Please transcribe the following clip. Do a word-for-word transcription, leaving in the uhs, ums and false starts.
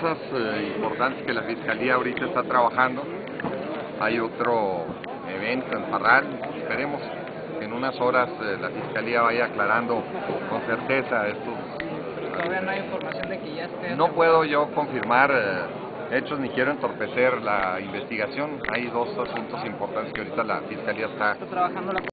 cosas eh, importantes que la Fiscalía ahorita está trabajando. Hay otro evento en Parral. Esperemos que en unas horas eh, la Fiscalía vaya aclarando con certeza estos. Todavía no hay información de que ya esté. No puedo yo confirmar eh, hechos ni quiero entorpecer la investigación. Hay dos asuntos importantes que ahorita la Fiscalía está, está trabajando la